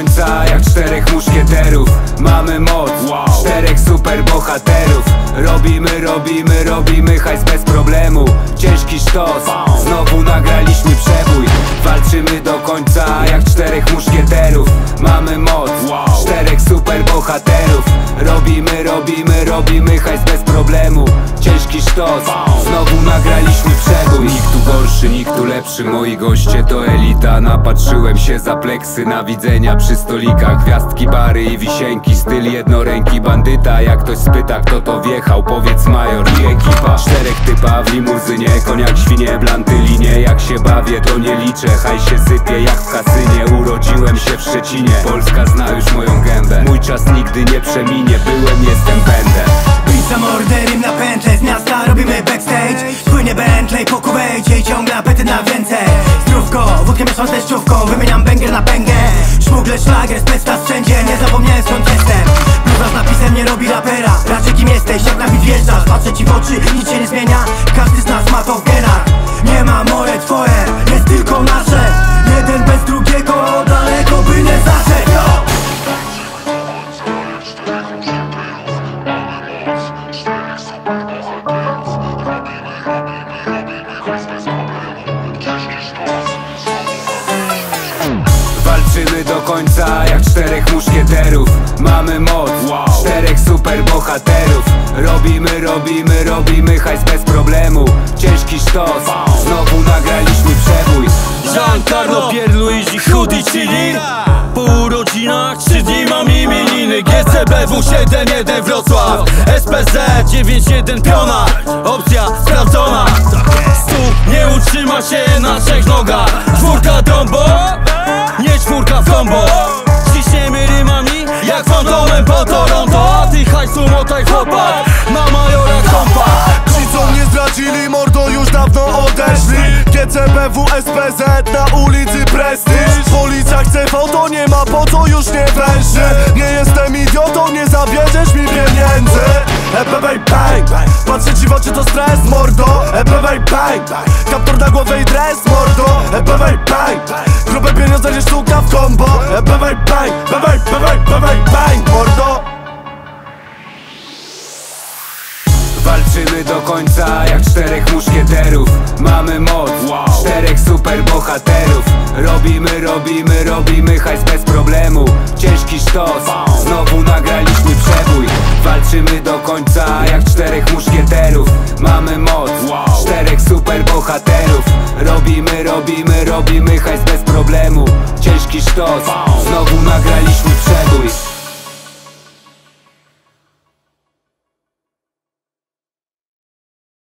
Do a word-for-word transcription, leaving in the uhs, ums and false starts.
końca jak czterech muszkieterów. Mamy moc, czterech superbohaterów. Robimy, robimy, robimy hajs bez problemu. Ciężki sztos, znowu nagraliśmy przebój. Walczymy do końca jak czterech muszkieterów. Mamy moc, czterech superbohaterów. Robimy, robimy, robimy hajs bez problemu. Ciężki sztos, znowu nagraliśmy przebój. Nikt tu gorszy, nikt tu lepszy, moi goście to elita. Napatrzyłem się za pleksy, na widzenia przy stolikach. Gwiazdki, bary i wisienki, styl jednoręki bandyta. Jak ktoś spyta kto to wjechał, powiedz major i ekipa. Czterech typa w limuzynie, koniak, świnie, blanty, linie. Jak się bawię to nie liczę, haj się sypie jak w kasynie. Urodziłem się w Szczecinie, Polska zna już moją gębę. Mój czas nigdy nie przeminie, byłem, jestem, będę. Pizza morderym na pętlę, z miasta robimy backstage. Płynie Bentley po Kuwejcie i ciągle apetyt na więcej. Zdrówko, wódkę mieszam z deszczówką, wymieniam banger na pęgę. Szmugle, szlager, spectas wszędzie, nie zapomniałem skąd jestem. Bluza z napisem nie robi rapera, raczej kim jesteś, jak na bit wjeżdżasz. Patrzę ci w oczy, nic się nie zmienia, każdy z nas ma to w genach. Nie ma moje, twoje, jest tylko nasze. Jeden bez drugiego, daleko by nie zaszedł. No! Walczymy do końca jak czterech muszkieterów. Mamy moc, czterech superbohaterów. Robimy, robimy, robimy hajs bez problemu. Ciężki sztos, znowu nagraliśmy przebój. Giancarlo, Pierluigi, Hoodie, Chili. Po urodzinach trzy dni mam imieniny. G C B W siedem jeden Wrocław, S P Z dziewięć jeden Piona. Opcja sprawdzona, stół nie utrzyma się na trzech nogach. Czwórka trombo, nie czwórka w combo. Ciśniemy rymami jak fantomem po Toronto. A ty hajsu motaj chłopak, na majora kompa. Ci co mnie zdradzili mordo już dawno odeszli. G C B W, S P Z na ulicy prestiż. Policja chce foto, nie ma po co już nie węży. Nie jestem idiotą, nie zabierzesz mi pieniędzy. E P B bang, patrzę ci w oczy to stres mordo. E P B bang, kaptur na głowę i dres mordo. E P B bang, grube pieniądze nie sztuka w combo. E P B bang, bang, bang, bang, bang mordo. Walczymy do końca jak czterech muszkieterów. Mamy moc, czterech superbohaterów. Robimy, robimy, robimy hajs bez problemu. Ciężki sztos, znowu nagraliśmy przebój. Walczymy do końca jak czterech muszkieterów. Mamy moc, czterech superbohaterów. Robimy, robimy, robimy hajs bez problemu. Ciężki sztos, znowu nagraliśmy przebój.